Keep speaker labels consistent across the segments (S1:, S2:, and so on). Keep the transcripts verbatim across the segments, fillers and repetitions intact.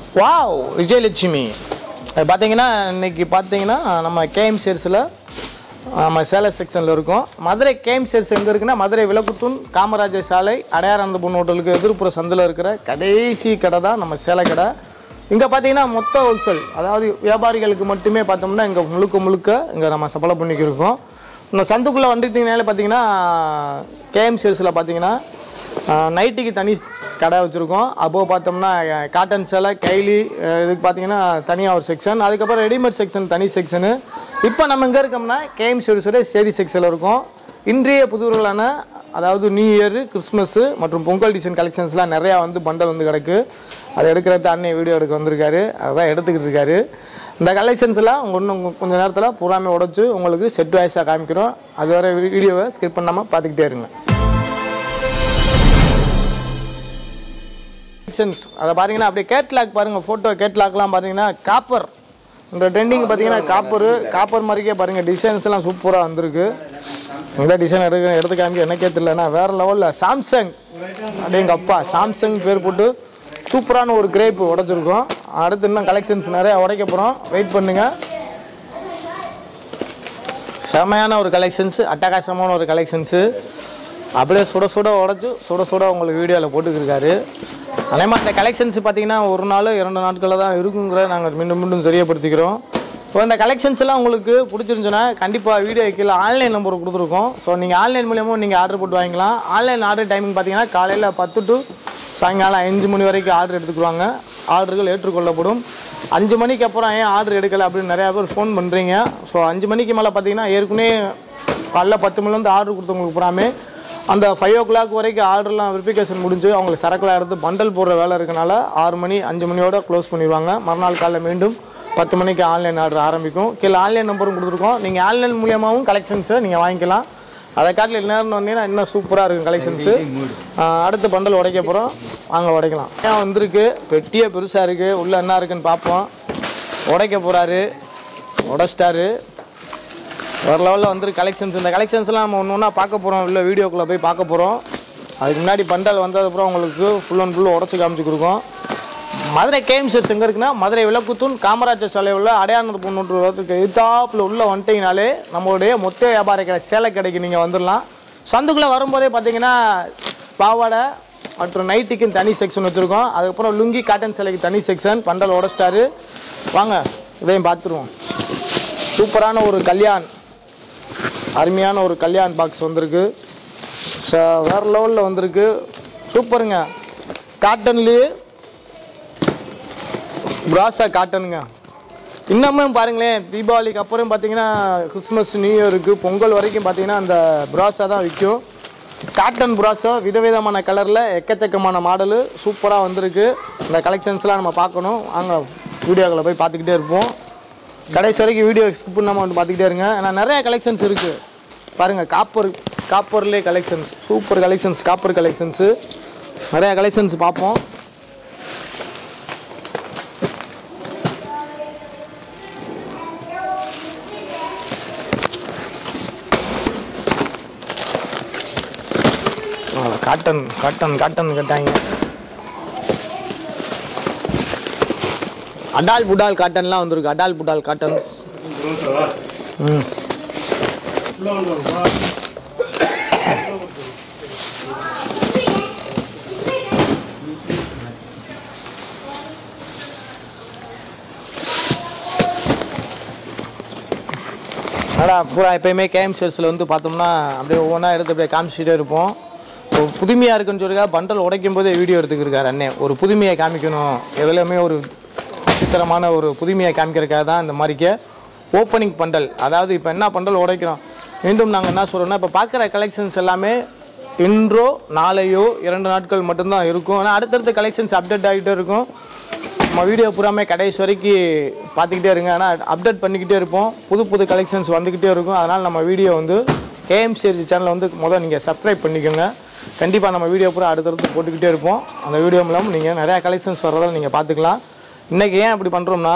S1: Wow Vijayalakshmi பார்த்தீங்கன்னா இன்னைக்கு பார்த்தீங்கன்னா நம்ம கேஎம் சேல்ஸில் நம்ம சேலை செக்ஷனில் இருக்கோம். மதுரை கேஎம் சேல்ஸ் எங்கே இருக்குன்னா மதுரை விளக்குத்தூன் காமராஜர் சாலை அடையாரந்த பொண்ணு ஹோட்டலுக்கு எதிர்ப்புற சந்தில் இருக்கிற கடைசி கடை தான் நம்ம சேலை கடை. இங்கே பார்த்தீங்கன்னா மொத்த ஹோல்சேல், அதாவது வியாபாரிகளுக்கு மட்டுமே பார்த்தோம்னா இங்கே முழுக்க முழுக்க இங்கே நம்ம சப்ளை பண்ணிக்கிருக்கோம். இந்த சந்துக்குள்ளே வந்துட்டிங்கனாலே பார்த்தீங்கன்னா கேஎம் சேல்ஸில் பார்த்தீங்கன்னா நைட்டிக்கு தனி கடை வச்சுருக்கோம். அப்போது பார்த்தோம்னா காட்டன் சேலை கைலி இதுக்கு பார்த்தீங்கன்னா தனியாக ஒரு செக்ஷன், அதுக்கப்புறம் ரெடிமேட் செக்ஷன் தனி செக்ஷனு. இப்போ நம்ம இங்கே இருக்கோம்னா கேஎம் சேல்ஸோட சேரி செக்ஷனில் இருக்கும். இன்றைய புதுவர்களான அதாவது நியூ இயர், கிறிஸ்மஸ்ஸு மற்றும் பொங்கல் டிசைன் கலெக்ஷன்ஸ்லாம் நிறையா வந்து பண்டல் வந்து கிடக்கு. அதை எடுக்கிறது அண்ணே வீடியோ எடுக்க வந்திருக்காரு, அதுதான் எடுத்துக்கிட்டு இருக்காரு. இந்த கலெக்ஷன்ஸ்லாம் இன்னும் கொஞ்சம் நேரத்தில் பூராமே உடச்சி உங்களுக்கு செட் வாய்ஸாக காமிக்கிறோம். அது வர வீடியோவை ஸ்கிப் பண்ணாமல் பார்த்துக்கிட்டே இருங்க. கலெக்ஷன்ஸ் அதை பார்த்தீங்கன்னா அப்படியே கேட்லாக் பாருங்கள், ஃபோட்டோ கேட்லாக்லாம் பார்த்தீங்கன்னா காப்பர், இந்த ட்ரெண்டிங் பார்த்தீங்கன்னா காப்பரு காப்பர் மாதிரிக்கே பாருங்கள் டிசைன்ஸ்லாம் சூப்பராக வந்திருக்கு. இந்த டிசைன் எடுக்க எடுத்து காமிக்க எனக்கே தெரியலன்னா வேறு லெவலில் சாம்சங் அப்படிங்க அப்பா சாம்சங் பேர் போட்டு சூப்பரான ஒரு கிரேப்பு உடச்சிருக்கோம். அடுத்து இன்னும் கலெக்ஷன்ஸ் நிறையா உடைக்க போகிறோம், வெயிட் பண்ணுங்கள். செமையான ஒரு கலெக்ஷன்ஸு, அட்டகாசமான ஒரு கலெக்ஷன்ஸு அப்படியே சுட சுட உடச்சி சுட சுட உங்களுக்கு வீடியோவில் போட்டுக்கிருக்காரு. அதே மாதிரி இந்த கலெக்ஷன்ஸ் பார்த்தீங்கன்னா ஒரு நாள் இரண்டு நாட்களில் தான் இருக்குங்கிற நாங்கள் மீண்டும் மீண்டும் தெரியப்படுத்திக்கிறோம். இப்போ இந்த கலெக்ஷன்ஸ் எல்லாம் உங்களுக்கு பிடிச்சிருந்துச்சுன்னா கண்டிப்பாக வீடியோ கீழே ஆன்லைன் நம்பர் கொடுத்துருக்கோம். ஸோ நீங்கள் ஆன்லைன் மூலியமாக நீங்கள் ஆர்டர் போட்டு வாங்கிக்கலாம். ஆன்லைன் ஆர்டர் டைமிங் பார்த்தீங்கன்னா காலையில் பத்து டு சாயங்காலம் அஞ்சு மணி வரைக்கும் ஆர்டர் எடுத்துக்குவாங்க. ஆர்டர்கள் ஏற்றுக்கொள்ளப்படும். அஞ்சு மணிக்கு அப்புறம் ஏன் ஆர்டர் எடுக்கலை அப்படின்னு நிறையா பேர் ஃபோன் பண்ணுறீங்க. ஸோ அஞ்சு மணிக்கு மேலே பார்த்தீங்கன்னா ஏற்கனவே காலைல பத்து மணிலேருந்து ஆர்டர் கொடுத்தவங்களுக்கு பூராமே அந்த ஃபைவ் ஓ கிளாக் வரைக்கும் ஆர்டர்லாம் வெரிஃபிகேஷன் முடிஞ்சு அவங்களுக்கு சரக்குலாம் எடுத்து பண்டல் போடுற வேலை இருக்கனால ஆறு மணி அஞ்சு மணியோட க்ளோஸ் பண்ணிடுவாங்க. மறுநாள் காலையில் மீண்டும் பத்து மணிக்கு ஆன்லைன் ஆர்டர் ஆரம்பிக்கும். கீழே ஆன்லைன் நம்பரும் கொடுத்துருக்கோம். நீங்கள் ஆன்லைன் மூலியமாகவும் கலெக்ஷன்ஸை நீங்கள் வாங்கிக்கலாம். அதை காட்டில் நேரம் வந்தீங்கன்னா இன்னும் சூப்பராக இருக்கும் கலெக்ஷன்ஸு. அடுத்த பண்டல் உடைக்க போகிறோம், வாங்க உடைக்கலாம். ஏன் வந்திருக்கு பெட்டியே பெருசாக இருக்குது, உள்ளே என்ன இருக்குன்னு பார்ப்போம். உடைக்க போகிறாரு, உடச்சிட்டாரு. ஒரு லெவலில் வந்து கலெக்ஷன்ஸ், இந்த கலெக்ஷன்ஸ்லாம் நம்ம ஒன்று ஒன்றா பார்க்க போகிறோம், இல்லை வீடியோக்குள்ளே போய் பார்க்க போகிறோம். அதுக்கு முன்னாடி பண்டல் வந்ததுக்கப்புறம் உங்களுக்கு ஃபுல் அண்ட் ஃபுல் உடச்சி காமிச்சு கொடுக்கும். மதுரை கேஎம் சேல்ஸ் எங்கே இருக்குன்னா மதுரை விளக்குத்தூன் காமராஜர் சாலை உள்ள அடையாள பொண்ணு எதிர்த்தாப்பில் உள்ள வந்துட்டிங்கனாலே நம்மளுடைய மொத்த வியாபார கடை சேலை கடைக்கு நீங்கள் வந்துடலாம். சந்துக்குள்ளே வரும்போதே பார்த்தீங்கன்னா பாவாடை மற்றும் நைட்டிக்கு தனி செக்ஷன் வச்சுருக்கோம். அதுக்கப்புறம் லுங்கி காட்டன் சேலைக்கு தனி செக்ஷன். பண்டல் உடச்சிட்டாரு, வாங்க இதையும் பார்த்துருவோம். சூப்பரான ஒரு கல்யாண், அருமையான ஒரு கல்யாண் பாக்ஸ் வந்திருக்கு. ச வேறு லெவலில் வந்திருக்கு, சூப்பருங்க. காட்டன்லேயே பிராஸா காட்டனுங்க. இன்னமும் பாருங்களேன், தீபாவளிக்கு அப்புறம் பார்த்தீங்கன்னா கிறிஸ்மஸ் நியூ இயருக்கு பொங்கல் வரைக்கும் பார்த்தீங்கன்னா அந்த பிராஸா தான் விற்கும். காட்டன் பிராஸா விதவிதமான கலரில் எக்கச்சக்கமான மாடலு சூப்பராக வந்திருக்கு. இந்த கலெக்ஷன்ஸ்லாம் நம்ம பார்க்கணும், அங்கே வீடியோக்களை போய் பார்த்துக்கிட்டே இருப்போம். கடைசி வரைக்கும் வீடியோ ஸ்கிப் பண்ணாமல் வந்து பார்த்துக்கிட்டே இருங்க. ஏன்னா நிறைய கலெக்ஷன்ஸ் இருக்குது பாருங்கள். காப்பர் காப்பர்லேயே collections, super collections, copper collections நிறையா கலெக்ஷன்ஸ் பார்ப்போம். காட்டன் காட்டன் காட்டன் கேட்டாங்க. அடால் புடால் காட்டன்லாம் வந்திருக்கு. அடால் புடால் காட்டன். ம் அடா பூரா எப்போயுமே கேஎம் சேல்ஸில் வந்து பார்த்தோம்னா அப்படியே ஒவ்வொன்றா எடுத்து அப்படியே காமிச்சிட்டே இருப்போம். ஒரு புதுமையாக இருக்குன்னு சொல்லிக்கா பண்டல் உடைக்கும் போதே வீடியோ எடுத்துக்கிருக்காரு அண்ணே. ஒரு புதுமையை காமிக்கணும், எதுலையுமே ஒரு விசித்திரமான ஒரு புதுமையை காமிக்கிறதுக்காக தான் இந்த மாதிரிக்கே ஓப்பனிங் பண்டல். அதாவது இப்போ என்ன பண்டல் உடைக்கிறோம், மீண்டும் நாங்கள் என்ன சொல்கிறோன்னா இப்போ பார்க்குற கலெக்ஷன்ஸ் எல்லாமே இன்றோ நாளையோ இரண்டு நாட்கள் மட்டும்தான் இருக்கும். ஆனால் அடுத்தடுத்த கலெக்ஷன்ஸ் அப்டேட் ஆகிட்டே இருக்கும். நம்ம வீடியோ பூராமே கடைசி வரைக்கும் பார்த்துக்கிட்டே இருங்க. ஆனால் அப்டேட் பண்ணிக்கிட்டே இருப்போம், புது புது கலெக்ஷன்ஸ் வந்துக்கிட்டே இருக்கும். அதனால் நம்ம வீடியோ வந்து கேஎம் சேல்ஸ் சேனலை வந்து முதல் நீங்கள் சப்ஸ்கிரைப் பண்ணிக்கோங்க. கண்டிப்பாக நம்ம வீடியோ பூரா அடுத்தடுத்து போட்டுக்கிட்டே இருப்போம். அந்த வீடியோ மூலம் நீங்கள் நிறையா கலெக்ஷன்ஸ் வர்றதால் நீங்கள் பார்த்துக்கலாம். இன்றைக்கி ஏன் அப்படி பண்ணுறோம்னா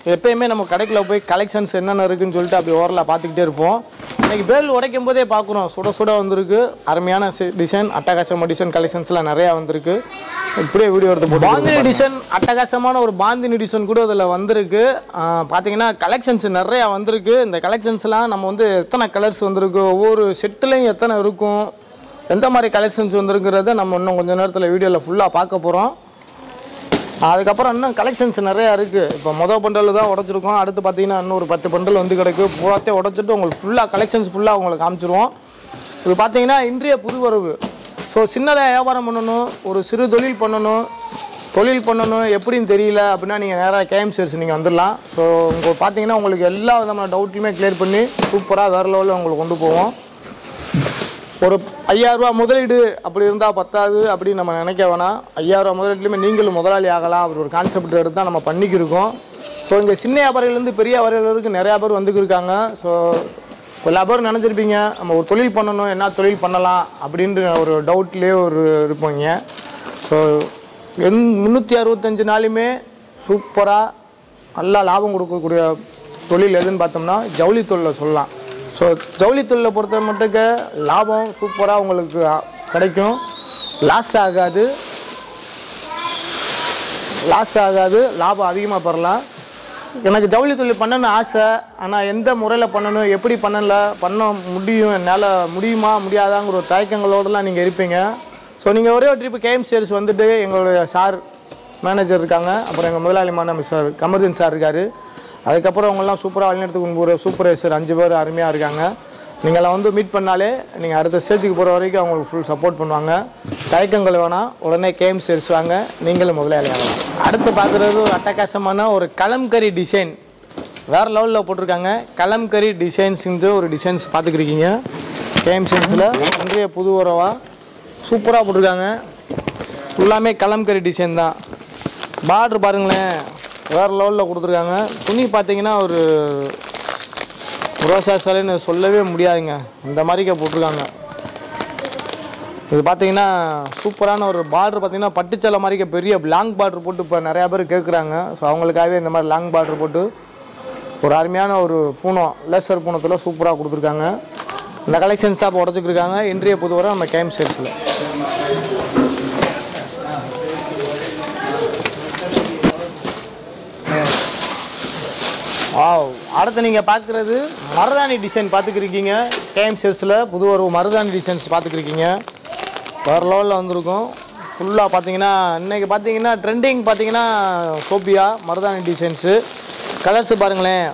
S1: எப்பயுமே நம்ம கடைக்குள்ள போய் கலெக்ஷன்ஸ் என்னென்ன இருக்குன்னு சொல்லிட்டு அப்படி ஓரலாக பார்த்துக்கிட்டே இருப்போம். இன்றைக்கி பேல் உடைக்கும் போதே பார்க்குறோம், சுட சுட வந்திருக்கு. அருமையான டிசைன், அட்டகாசமான டிசைன் கலெக்ஷன்ஸ்லாம் நிறையா வந்திருக்கு. இப்படியே வீடியோ எடுத்து போட்டு பாந்தினி டிசைன், அட்டகாசமான ஒரு பாந்தினி டிசைன் கூட அதில் வந்திருக்கு. பார்த்தீங்கன்னா கலெக்ஷன்ஸ் நிறையா வந்திருக்கு. இந்த கலெக்ஷன்ஸ்லாம் நம்ம வந்து எத்தனை கலர்ஸ் வந்திருக்கு, ஒவ்வொரு செட்டுலையும் எத்தனை இருக்கும், எந்த மாதிரி கலெக்ஷன்ஸ் வந்துருங்கிறத நம்ம இன்னும் கொஞ்சம் நேரத்தில் வீடியோவில் ஃபுல்லாக பார்க்க போகிறோம். அதுக்கப்புறம் இன்னும் கலெக்ஷன்ஸ் நிறையா இருக்குது. இப்போ மொதல் பண்டல் தான் உடச்சிருக்கோம். அடுத்து பார்த்தீங்கன்னா இன்னும் ஒரு பத்து பண்டல் வந்து கிடக்கு. பூராத்தையும் உடச்சிட்டு உங்களுக்கு ஃபுல்லாக கலெக்ஷன்ஸ் ஃபுல்லாக உங்களுக்கு காமிச்சிருவோம். இது பார்த்தீங்கன்னா இன்றைய புது வரவு. ஸோ சின்னதாக வியாபாரம் பண்ணணும், ஒரு சிறு தொழில் பண்ணணும், தொழில் பண்ணணும் எப்படின்னு தெரியல அப்படின்னா நீங்கள் நேராக கேஎம் சாரீஸ் நீங்கள் வந்துடலாம். ஸோ உங்களுக்கு பார்த்தீங்கன்னா உங்களுக்கு எல்லா விதமான டவுட்லையுமே கிளியர் பண்ணி சூப்பராக வேறு லெவலில் உங்களுக்கு கொண்டு போவோம். ஒரு ஐயாயிரரூபா முதலீடு அப்படி இருந்தால் பத்தாது அப்படின்னு நம்ம நினைக்க வேணாம். ஐயாயிரரூபா முதலீட்டுலையுமே நீங்களும் முதலாளி ஆகலாம் அப்படி ஒரு கான்செப்ட் எடுத்து தான் நம்ம பண்ணிக்கிருக்கோம். ஸோ இங்கே சின்ன வியாபாரிலேருந்து பெரிய வியாபாரிகளுக்கு நிறையா பேர் வந்துக்கிருக்காங்க. ஸோ எல்லா பேரும் நினச்சிருப்பீங்க நம்ம ஒரு தொழில் பண்ணணும், என்ன தொழில் பண்ணலாம் அப்படின்ற ஒரு டவுட்லேயே ஒரு இருப்பீங்க. ஸோ என் முந்நூற்றி அறுபத்தஞ்சு நாளுமே சூப்பராக நல்லா லாபம் கொடுக்கக்கூடிய தொழில் எதுன்னு பார்த்தோம்னா ஜவுளி தொழிலை சொல்லலாம். ஸோ ஜவுளி தொழிலை பொறுத்த மட்டுக்கு லாபம் சூப்பராக உங்களுக்கு கிடைக்கும். லாஸ் ஆகாது லாஸ் ஆகாது லாபம் அதிகமாக பெறலாம். எனக்கு ஜவுளி தொழில் பண்ணணும்னு ஆசை, ஆனால் எந்த முறையில் பண்ணணும், எப்படி பண்ணல பண்ண முடியும், என்னால் முடியுமா முடியாதாங்கிற ஒரு தயக்கங்களோடலாம் நீங்கள் இருப்பீங்க. ஸோ நீங்கள் ஒரே ஒரு ட்ரிப்பு கேஎம் சாரீஸ் வந்துட்டு எங்களுடைய சார் மேனேஜர் இருக்காங்க, அப்புறம் எங்கள் முதலாளிமான மிஸ்டர் கமர்ஜன் சார் இருக்கார். அதுக்கப்புறம் அவங்கெல்லாம் சூப்பராக வழிநடத்துக்கு ஒரு சூப்பர்வைசர் அஞ்சு பேர் அருமையாக இருக்காங்க. நீங்களை வந்து மீட் பண்ணாலே நீங்கள் அடுத்த ஸ்டேஜுக்கு போகிற வரைக்கும் அவங்களுக்கு ஃபுல் சப்போர்ட் பண்ணுவாங்க. தயக்கங்கள் வேணாம், உடனே கேஎம் சாரீஸ் வாங்க, நீங்களும் முதலாளி ஆகலாம். அடுத்து பார்க்குறது ஒரு அட்டகாசமான ஒரு கலம்கரி டிசைன் வேறு லெவலில் போட்டிருக்காங்க. கலம்கரி டிசைன்ஸுங்கிற ஒரு டிசைன்ஸ் பார்த்துக்கிருக்கீங்க. கேஎம் சாரீஸில் இன்றைய புது உறவாக சூப்பராக போட்டிருக்காங்க. ஃபுல்லாமே கலம்கரி டிசைன் தான். பார்ட்ரு பாருங்களேன், வேறு லெவலில் கொடுத்துருக்காங்க. துணி பார்த்தீங்கன்னா ஒரு ரோசா சாலைன்னு சொல்லவே முடியாதுங்க, இந்த மாதிரிக்க போட்டிருக்காங்க. இது பார்த்தீங்கன்னா சூப்பரான ஒரு பார்ட்ரு. பார்த்தீங்கன்னா பட்டுச்சலை மாதிரிக்க பெரிய லாங் பார்ட்ரு போட்டு இப்போ நிறையா பேர் கேட்குறாங்க. ஸோ அவங்களுக்காகவே இந்த மாதிரி லாங் பார்ட்ரு போட்டு ஒரு அருமையான ஒரு பூனம், லேசர் பூனத்தில் சூப்பராக கொடுத்துருக்காங்க. இந்த கலெக்ஷன்ஸ் தான் இப்போ உடச்சிக்கிருக்காங்க இன்றைய புது வரை நம்ம கேஎம் சாரீஸில். ஆ அடுத்து நீங்கள் பார்க்குறது மருதாணி டிசைன் பார்த்துக்கிருக்கீங்க. கேஎம் சாரீஸில் புது ஒரு மருதாணி டிசைன்ஸ் பார்த்துக்கிருக்கீங்க. வேறு லெவலில் வந்திருக்கும். ஃபுல்லாக பார்த்தீங்கன்னா இன்றைக்கி பார்த்தீங்கன்னா ட்ரெண்டிங் பார்த்தீங்கன்னா சோபியா மருதாணி டிசைன்ஸு. கலர்ஸு பாருங்களேன்,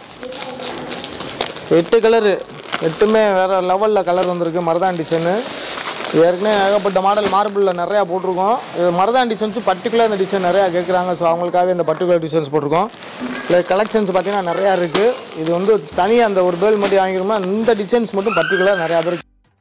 S1: எட்டு கலரு, எட்டுமே வேறு லெவலில் கலர் வந்திருக்கு மருதாணி டிசைனு. ஏற்கனவே ஏகப்பட்ட மாடல் மார்பிளில் நிறையா போட்டிருக்கோம். இது மருதாணி டிசைன்ஸு பர்டிகுலர் இந்த டிசைன் நிறையா கேட்குறாங்க. ஸோ அவங்களுக்காகவே இந்த பர்டிகுலர் டிசைன்ஸ் போட்டிருக்கோம். இல்லை கலெக்ஷன்ஸ் பார்த்திங்கன்னா நிறையா இருக்குது. இது வந்து தனியாக அந்த ஒரு பேல் மட்டும் வாங்கிக்கிறோம்னா இந்த டிசைன்ஸ் மட்டும் பர்டிகுலர் நிறையா பேர்.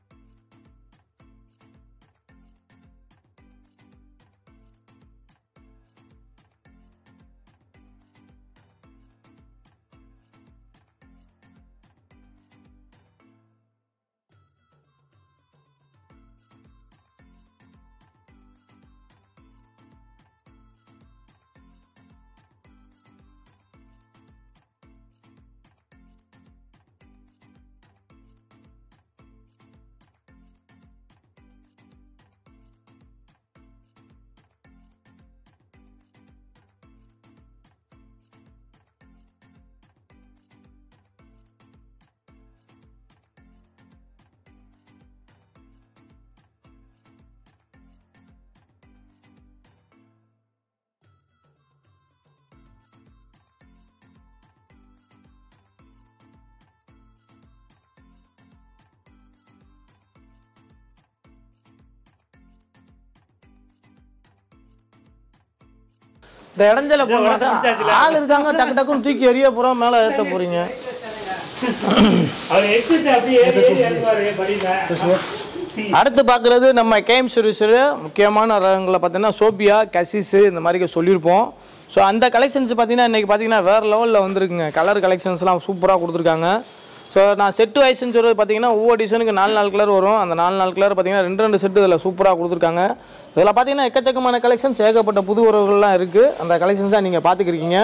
S1: இந்த இடஞ்சல போனாக்கா ஆள் இருக்காங்க, டக்கு டக்குன்னு தூக்கி எறிய போகிறோம், மேலே ஏற்ற போகிறீங்க. அடுத்து பார்க்குறது நம்ம கேஎம் சாரீஸில் முக்கியமான ரகங்களை பார்த்தீங்கன்னா சோபியா, கசிஸு இந்த மாதிரி சொல்லியிருப்போம். ஸோ அந்த கலெக்ஷன்ஸ் பார்த்தீங்கன்னா இன்றைக்கி பார்த்தீங்கன்னா வேறு லெவலில் வந்துருக்குங்க. கலர் கலெக்ஷன்ஸ்லாம் சூப்பராக கொடுத்துருக்காங்க. ஸோ நான் செட்டு வைஸ்ன்னு சொல்கிறது பார்த்தீங்கன்னா ஒவ்வொரு டிசைனுக்கு நாலு நாலு கலர் வரும். அந்த நாலு நாலு கலர் பார்த்தீங்கன்னா ரெண்டு ரெண்டு செட்டு இதில் சூப்பராக கொடுத்துருக்காங்க. இதில் பார்த்தீங்கன்னா எக்கச்சக்கமான கலெக்ஷன்ஸ், ஏகப்பட்ட புது உறவுகள்லாம் இருக்குது. அந்த கலெக்ஷன்ஸ் தான் நீங்கள் பார்த்துக்கிருக்கீங்க.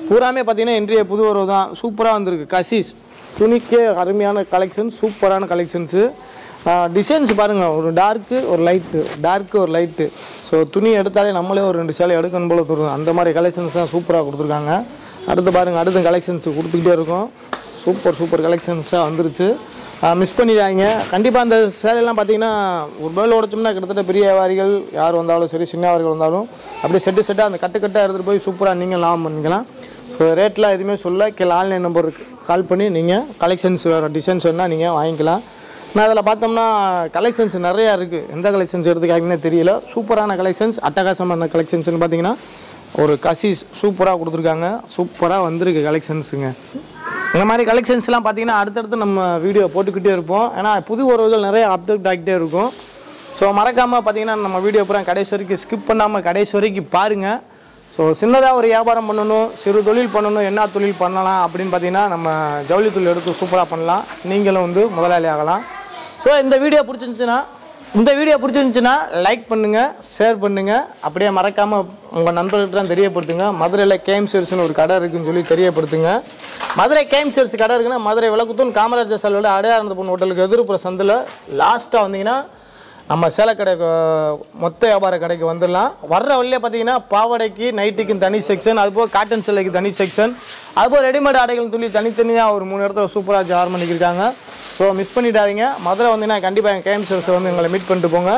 S1: பூராமே பார்த்தீங்கன்னா இன்றைய புது வரவு தான். சூப்பராக வந்திருக்கு. கசிஸ் துணிக்கே அருமையான கலெக்ஷன், சூப்பரான கலெக்ஷன்ஸு. டிசைன்ஸ் பாருங்கள், ஒரு டார்க்கு ஒரு லைட்டு, டார்க்கு ஒரு லைட்டு. ஸோ துணி எடுத்தாலே நம்மளே ஒரு ரெண்டு சேலை எடுக்கணும் போல தருவோம். அந்த மாதிரி கலெக்ஷன்ஸ் தான் சூப்பராக கொடுத்துருக்காங்க. அடுத்து பாருங்கள், அடுத்த கலெக்ஷன்ஸ் கொடுத்துக்கிட்டே இருக்கும். சூப்பர் சூப்பர் கலெக்ஷன்ஸாக வந்துருச்சு. மிஸ் பண்ணிடாங்க கண்டிப்பாக. அந்த சேலையெல்லாம் பார்த்தீங்கன்னா ஒரு பேல் உடச்சோம்னா கிட்டத்தட்ட பெரிய வியாபாரிகள் யார் வந்தாலும் சரி, சின்னவர்கள் வந்தாலும் அப்படியே செட்டு செட்டாக அந்த கட்டு கட்டாக எடுத்துகிட்டு போய் சூப்பராக நீங்கள் லாபம் பண்ணிக்கலாம். ஸோ ரேட்லாம் எதுவுமே சொல்ல, கீழே ஆன்லைன் நம்பருக்கு கால் பண்ணி நீங்கள் கலெக்ஷன்ஸ் வேறு டிசைன்ஸ் வேணால் நீங்கள் வாங்கிக்கலாம். நான் அதில் பார்த்தோம்னா கலெக்ஷன்ஸ் நிறையா இருக்குது. எந்த கலெக்ஷன்ஸ் எடுத்துக்காங்கன்னே தெரியல. சூப்பரான கலெக்ஷன்ஸ், அட்டகாசமான கலெக்ஷன்ஸ்னு பார்த்தீங்கன்னா ஒரு கசிஸ் சூப்பராக கொடுத்துருக்காங்க. சூப்பராக வந்திருக்கு கலெக்ஷன்ஸுங்க. இந்த மாதிரி கலெக்ஷன்ஸ்லாம் பார்த்தீங்கன்னா அடுத்தடுத்து நம்ம வீடியோ போட்டுக்கிட்டே இருப்போம். ஏன்னா புது உறவுகள் நிறைய அப்டேட் ஆகிட்டே இருக்கும். ஸோ மறக்காமல் பார்த்தீங்கன்னா நம்ம வீடியோ பூரா கடைசி வரைக்கும் ஸ்கிப் பண்ணாமல் கடைசி வரைக்கும் பாருங்கள். ஸோ சின்னதாக ஒரு வியாபாரம் பண்ணணும், சிறு தொழில் பண்ணணும், என்ன தொழில் பண்ணலாம் அப்படின்னு பார்த்தீங்கன்னா நம்ம ஜவுளி தொழில் எடுத்து சூப்பராக பண்ணலாம். நீங்களும் வந்து முதலாளி ஆகலாம். ஸோ இந்த வீடியோ பிடிச்சிருந்துச்சுன்னா இந்த வீடியோ பிடிச்சிருந்துச்சுன்னா லைக் பண்ணுங்கள், ஷேர் பண்ணுங்கள். அப்படியே மறக்காமல் உங்கள் நண்பர்கள்ட்ட தெரியப்படுத்துங்க. மதுரையில் கேஎம் சாரீஸ்னு ஒரு கடை இருக்குதுன்னு சொல்லி தெரியப்படுத்துங்க. மதுரை கேஎம் சாரீஸ் கடை இருக்குன்னா மதுரை விளக்குத்தூன் காமராஜர் சாலையில் அடையாளந்த பொண்ணு ஹோட்டலுக்கு எதிர்ப்புற சந்தில் லாஸ்ட்டாக வந்தீங்கன்னா நம்ம சேலை கடை மொத்த வியாபார கடைக்கு வந்துடலாம். வர்ற வழியே பார்த்தீங்கன்னா பாவாடைக்கு நைட்டிக்கு தனி செக்ஷன், அதுபோக காட்டன் சேலைக்கு தனி செக்ஷன், அதுபோக ரெடிமேட் ஆடைகள் சொல்லி தனித்தனியாக ஒரு மூணு இடத்துல சூப்பராக ஜார் பண்ணிக்கிருக்காங்க. ஸோ மிஸ் பண்ணிடாதீங்க. மதுரை வந்தீங்கன்னா கண்டிப்பாக எங்கள் கேஎம் சாரீஸ் வந்து எங்களை மீட் பண்ணிட்டு போங்க.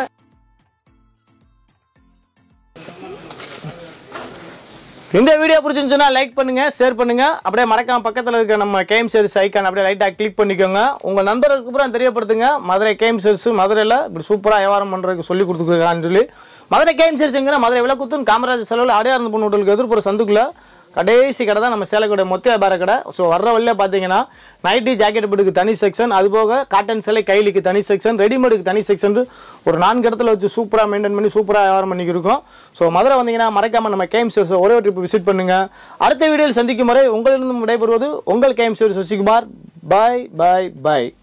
S1: இந்த வீடியோ பிடிச்சிருந்துச்சுன்னா லைக் பண்ணுங்கள், ஷேர் பண்ணுங்கள். அப்படியே மறக்காம பக்கத்தில் இருக்க நம்ம கேஎம் சாரீஸ் ஐக்கான் அப்படியே லைட்டாக கிளிக் பண்ணிக்கோங்க. உங்கள் நண்பர்களுக்கு அப்புறம் தெரியப்படுத்துங்க. மதுரை கேஎம் சாரீஸ் மதுரையில் இப்படி சூப்பராக வியாபாரம் பண்ணுறதுக்கு சொல்லி கொடுத்துருக்கான்னு சொல்லி. மதுரை கேஎம் சாரீஸ்ங்கிற மதுரை விளக்குத்தூன் காமராஜர் சாலையில் அடையாளந்த பொண்ணு ஹோட்டலுக்கு எதிர்ப்புற சந்துக்குள்ள கடைசி கடை தான் நம்ம சேலை கடை மொத்த வியாபார கடை. ஸோ வர்ற வழியில் பார்த்தீங்கன்னா நைட்டி ஜாக்கெட் பட்டுக்கு தனி செக்ஷன், அதுபோக காட்டன் சேலை கைலிக்கு தனி செக்ஷன், ரெடிமேடுக்கு தனி செக்ஷன் ஒரு நான்கு இடத்துல வச்சு சூப்பராக மெயின்டைன் பண்ணி சூப்பராக வியாபாரம் பண்ணிக்கிருக்கோம். ஸோ மதுரை வந்தீங்கன்னா மறக்காமல் நம்ம கேஎம் சாரீஸ் ஒரே ஒரு ட்ரிப் விசிட் பண்ணுங்கள். அடுத்த வீடியோவில் சந்திக்கும் வரை உங்களிடம் விடைபெறுவது உங்கள் KM sarees Sasikumar. Bye bye பாய்.